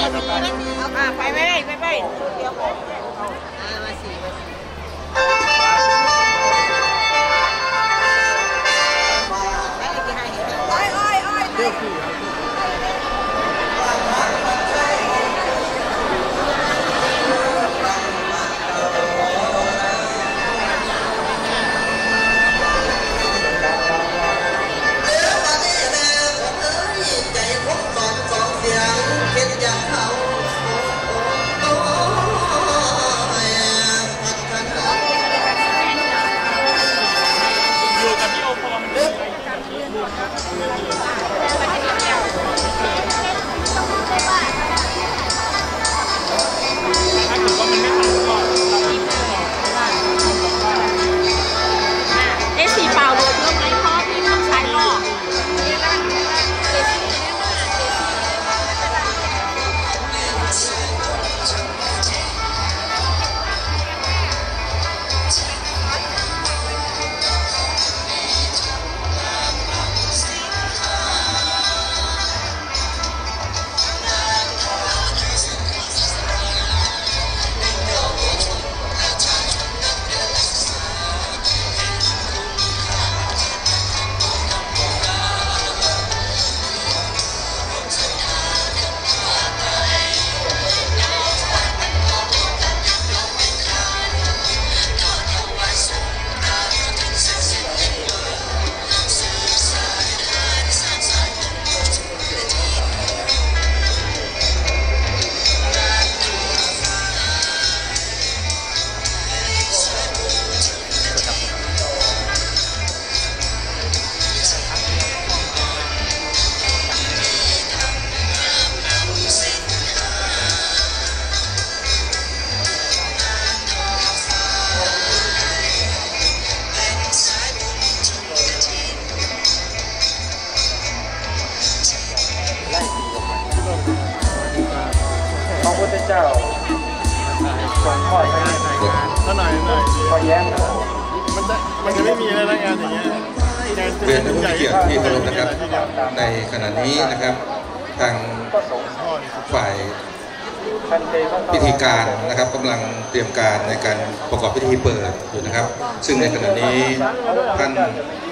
ไปเดี๋ยวมาสี่พระพุทธเจ้าทรงทอดให้ก็หน่อยพอแย้มมันจะไม่มีอะไรงานอย่างเงี้ยเรียนท่านผู้เกียรติที่เคารพนะครับในขณะนี้นะครับทางฝ่ายพิธีการนะครับกำลังเตรียมการในการประกอบพิธีเปิดอยู่นะครับซึ่งในขณะนี้ท่าน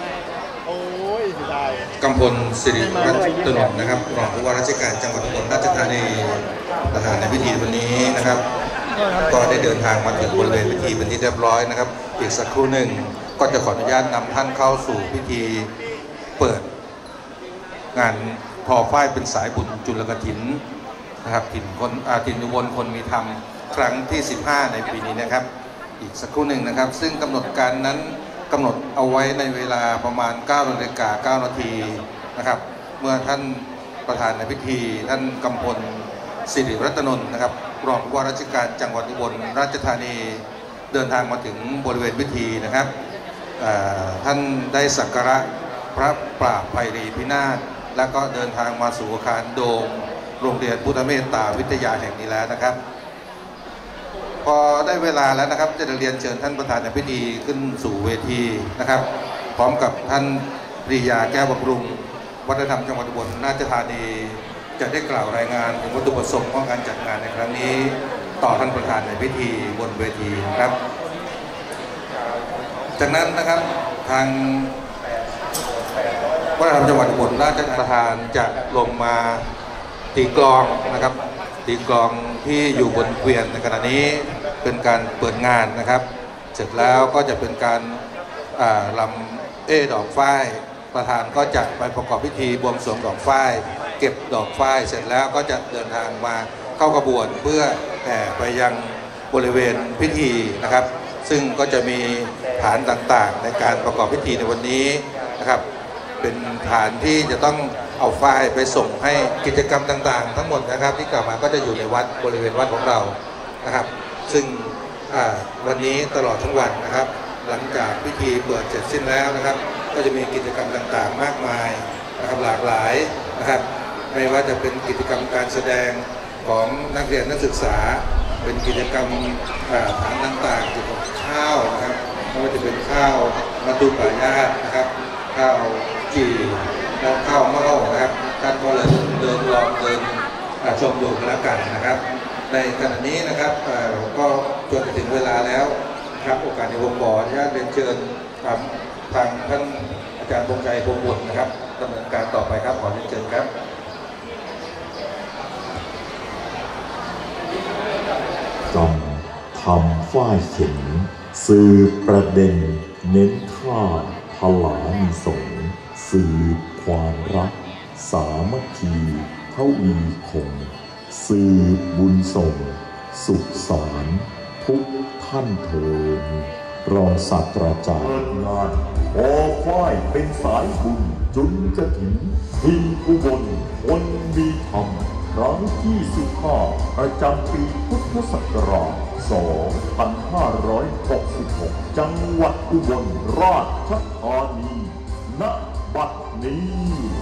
กำพลสิริรัตนนท์นะครับรองผู้ว่าราชการจังหวัดอุบลราชธานีประธานในพิธีวันนี้นะครับก็ได้เดินทางมาถึงบริเวณพิธีเป็นที่เรียบร้อยนะครับอีกสักครู่หนึ่งก็จะขออนุญาตนำท่านเข้าสู่พิธีเปิดงานทอฝ้ายเป็นสายบุญจุลกฐินนะครับถิ่นอุบลคนมีธรรมครั้งที่15ในปีนี้นะครับอีกสักครู่หนึ่งนะครับซึ่งกำหนดการนั้นกำหนดเอาไว้ในเวลาประมาณ 9:09 นาทีนะครับเมื่อท่านประธานในพิธีท่านกำพลสิริรัตนนท์นะครับรองผู้ว่าราชการจังหวัดอุบลราชธานีเดินทางมาถึงบริเวณพิธีนะครับท่านได้สักการะพระปราบไพรีพินาศแล้วก็เดินทางมาสู่อาคารโดมโรงเรียนพุทธเมตตาวิทยาแห่งนี้แล้วนะครับพอได้เวลาแล้วนะครับจะเรียนเชิญท่านประธานในพิธีขึ้นสู่เวทีนะครับพร้อมกับท่านปรียาแก้วบำรุงวัฒนธรรมจังหวัดอุบลราชธานีจะได้กล่าวรายงานถึงวัตถุประสงค์ของการจัดงานในครั้งนี้ต่อท่านประธานในพิธีบนเวทีนะครับจากนั้นนะครับทางวัฒนธรรมจังหวัดอุบลราชธานีจะลงมาตีกลองนะครับตีกลองที่อยู่บนเกวียนในขณะนี้เป็นการเปิดงานนะครับเสร็จแล้วก็จะเป็นการลำดอกฝ้ายประธานก็จะไปประกอบพิธีบวงสรวงดอกฝ้ายเก็บดอกฝ้ายเสร็จแล้วก็จะเดินทางมาเข้ากระบวนเพื่อแห่ไปยังบริเวณพิธีนะครับซึ่งก็จะมีฐานต่างๆในการประกอบพิธีในวันนี้นะครับเป็นฐานที่จะต้องเอาฝ้ายไปส่งให้กิจกรรมต่างๆทั้งหมดนะครับที่กล่าวมาก็จะอยู่ในวัดบริเวณวัดของเรานะครับซึ่งวันนี้ตลอดทั้งวันนะครับหลังจากพิธีเปิดเสร็จสิ้นแล้วนะครับก็จะมีกิจกรรมต่างๆมากมายนะครับหลากหลายนะครับไม่ว่าจะเป็นกิจกรรมการแสดงของนักเรียนนักศึกษาเป็นกิจกรรมฐานต่างๆเกี่ยวกับข้าวนะครับไม่ว่าจะเป็นข้าวมัตุปายาตนะครับข้าวจี่และข้าวมะม่วงนะครับท่านก็เลยเดินลองเดินชมอยู่กันแล้วกันนะครับในขณะนี้นะครับก็จนถึงเวลาแล้วครับโอกาสในวงบอลที่เรียนเชิญทางท่านอาจารย์พงษ์ชัยพงษ์บุตรนะครับดำเนินการต่อไปครับขอเรียนเชิญครับกรรมทำฝ้ายเข็นสื่อประเด็นเน้นท่าพลามีสงสื่อความรักสามัคคีเท่าวีคงสื่อบุญส่งสุขสารทุกท่านเถิดรองศาสตราจารย์งานพอฝ้ายเป็นสายบุญจุนกฐินทินอุบลคนมีธรรมครั้งที่15ประจำปีพุทธศักราช2566จังหวัดอุบลราชธานีณ บัดนี้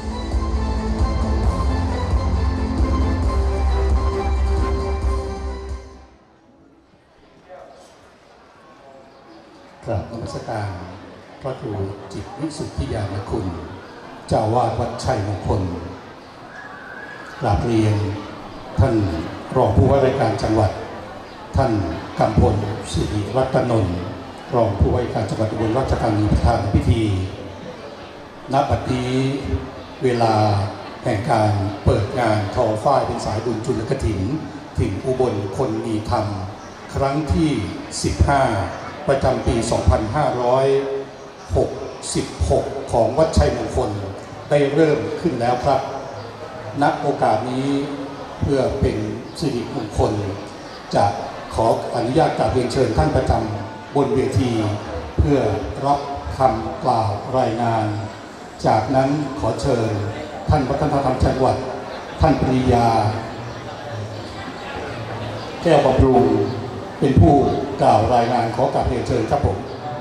กราบนมัสการพระครูจิตวิสุทธิญาณคุณเจ้าวาดวัดชัยมงคลกราบเรียนท่านรองผู้ว่าราชการจังหวัดท่านกำพลศิริรัตนนท์รองผู้ว่าราชการจังหวัดอุบลราชธานีประธานพิธีณ บัดนี้เวลาแห่งการเปิดงานทอฝ้ายเป็นสายบุญจุลกฐินถิ่นอุบลคนมีธรรมครั้งที่15ประจำปี 2566 ของวัดชัยมงคลได้เริ่มขึ้นแล้วครับณโอกาสนี้เพื่อเป็นสิริมงคลจะขออนุญาตกราบเรียนเชิญท่านประจำบนเวทีเพื่อรับคำกล่าวรายงานจากนั้นขอเชิญท่านวัฒนธรรมจังหวัดท่านปริยาแก้วบำรุงเป็นผู้กล่าวรายงานขอกราบเรียนเชิญครับผม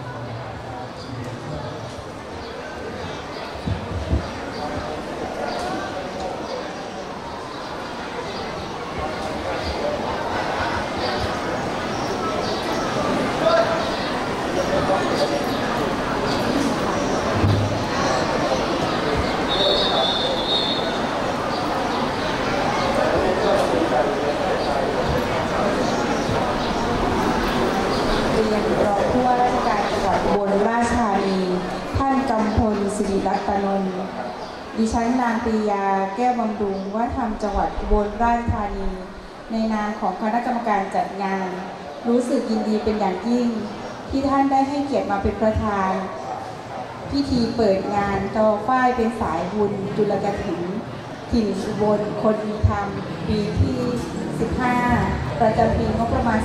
ดิฉันนางปรียาแก้วบำรุงว่าทำจังหวัดอุบลราชธานีในนามของคณะกรรมการจัดงานรู้สึกยินดีเป็นอย่างยิ่งที่ท่านได้ให้เกียรติมาเป็นประธานพิธีเปิดงานทอฝ้ายเป็นสายบุญจุลกฐินถิ่นอุบลคนมีธรรมปีที่15ประจำปีงบประมาณ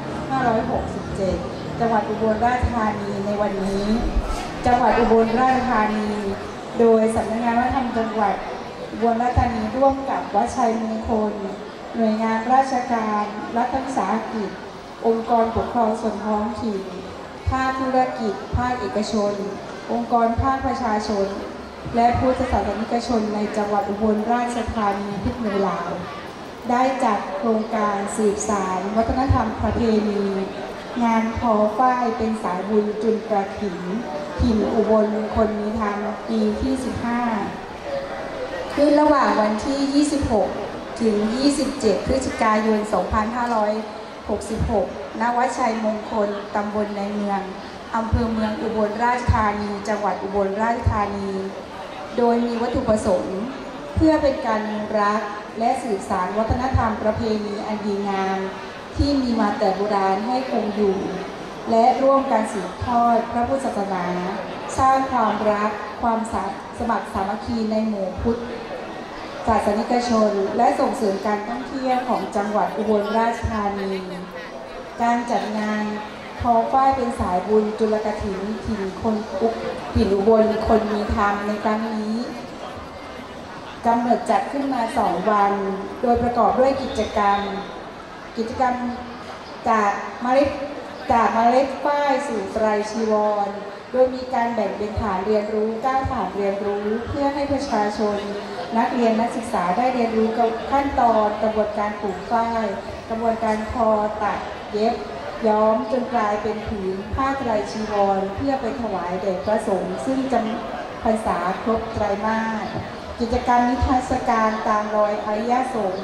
2567 จังหวัดอุบลราชธานีในวันนี้จังหวัดอุบลราชธานีโดยสำนักงานวัฒนธรรมจังหวัดอุบลราชธานีร่วมกับวัดชัยมงคลหน่วยงานราชการรัฐวิสาหกิจองค์กรปกครองส่วนท้องถิ่นภาคธุรกิจภาคเอกชนองค์กรภาคประชาชนและพุทธศาสนิกชนในจังหวัดอุบลราชธานีทุกหมู่เหล่าได้จัดโครงการสืบสานวัฒนธรรมประเพณีงานทอฝ้ายเป็นสายบุญจุลกฐินถิ่นอุบลคนมีธรรมปีที่15ขึ้นระหว่างวันที่ 26 ถึง 27 พฤศจิกายน 2566 ณ วัดชัยมงคล ตำบลในเมือง อำเภอเมืองอุบลราชธานี จังหวัดอุบลราชธานี โดยมีวัตถุประสงค์เพื่อเป็นการอนุรักษ์และสืบสานวัฒนธรรมประเพณีอันดีงามที่มีมาแต่โบราณให้คงอยู่และร่วมกันสืบทอดพระพุทธศาสนาสร้างความรักความสมัครสามัคคีในหมู่พุทธศาสนิกชนและส่งเสริมการท่องเที่ยวของจังหวัดอุบลราชธานีการจัดงานทอฝ้ายเป็นสายบุญจุลกฐินถิ่นอุบลคนมีธรรมในครั้งนี้กำหนดจัดขึ้นมา2 วันโดยประกอบด้วยกิจกรรมจากเมล็ดฝ้ายสู่ไตรชีวรโดยมีการแบ่งเป็นฐานเรียนรู้9ฐานเรียนรู้เพื่อให้ประชาชนนักเรียนนักศึกษาได้เรียนรู้ขั้นตอนกระบวนการปลูกฝ้ายกระบวนการทอตัดเย็บย้อมจนกลายเป็นผืนผ้าไตรชีวรเพื่อไปถวายแด่พระสงฆ์ซึ่งจำพรรษาครบไตรมาสกิจกรรมนิทรรศการตามรอยอริยสงฆ์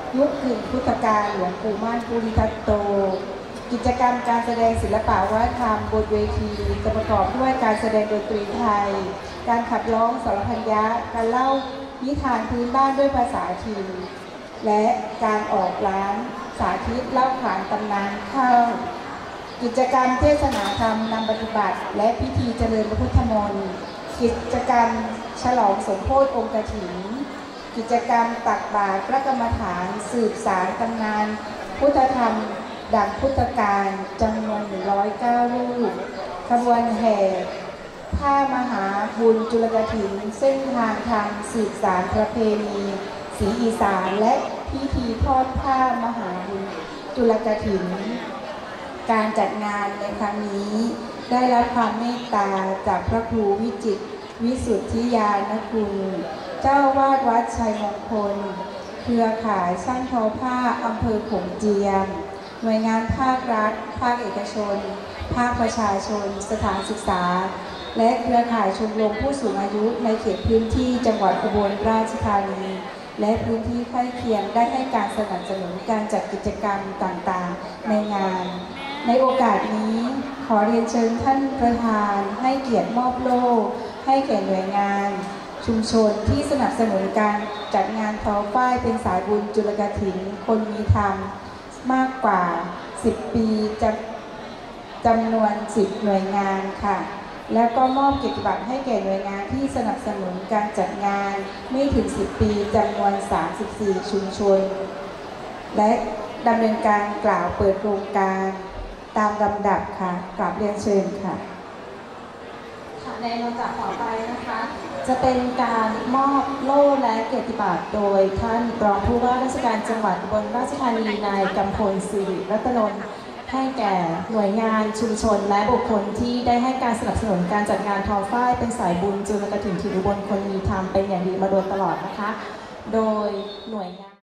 ยุคถึงพุทธกาลหลวงปู่ม่านภูริทัตโต กิจกรรมการแสดงศิลปะวัฒนธรรมบนเวทีจะประกอบด้วยการแสดงดนตรีไทย การขับร้องสรพัญญะการเล่านิทานพื้นบ้านด้วยภาษาถิ่นและการออกร้านสาธิตเล่าขานตำนานข้าวกิจกรรมเทศนาธรรมนำปฏิบัติและพิธีเจริญพระพุทธมนต์กิจกรรมฉลองสมโภชองค์กฐินกิจกรรมตักบาตรพระกรรมฐานสืบสานตำนานพุทธธรรมดังพุทธกาลจำนวน109รูปขบวนแห่ผ้ามหาบุญจุลกฐินเส้นทางธรรมสืบสานประเพณีศรีอีสานและพิธีทอดผ้ามหาบุญจุลกฐินการจัดงานในครั้งนี้ได้รับความเมตตาจากพระครูวิจิตรวิสุทธิญาณคุณเจ้าวาดวัดชัยมงคลเครือข่ายช่างทอผ้าอำเภอโขงเจียมหน่วยงานภาครัฐภาคเอกชนภาคประชาชนสถานศึกษาและเครือข่ายชมรมผู้สูงอายุในเขตพื้นที่จังหวัดอุบลราชธานีและพื้นที่ใกล้เคียงได้ให้การสนับสนุนการจัดกิจกรรมต่างๆในงานในโอกาสนี้ขอเรียนเชิญท่านประธานให้เกียรติมอบโล่ให้แก่หน่วยงานชุมชนที่สนับสนุนการจัดงานทอฝ้ายเป็นสายบุญจุลกฐินคนมีธรรมมากกว่า10ปีจำนวน10หน่วยงานค่ะแล้วก็มอบเกียรติบัตรให้แก่หน่วยงานที่สนับสนุนการจัดงานไม่ถึง10ปีจำนวน34ชุมชนและดำเนินการกล่าวเปิดโครงการตามลำดับค่ะกราบเรียนเชิญค่ะในลำดับต่อไปนะคะจะเป็นการมอบโล่และเกียรติบัตรโดยท่านรองผู้ว่าราชการจังหวัดอุบลราชธานีนายกำพลสิริรัตนนท์ให้แก่หน่วยงานชุมชนและบุคคลที่ได้ให้การสนับสนุนการจัดงานทอฝ้ายเป็นสายบุญจุลกฐินถิ่นอุบลคนมีธรรมเป็นอย่างดีมาโดยตลอดนะคะโดยหน่วยงาน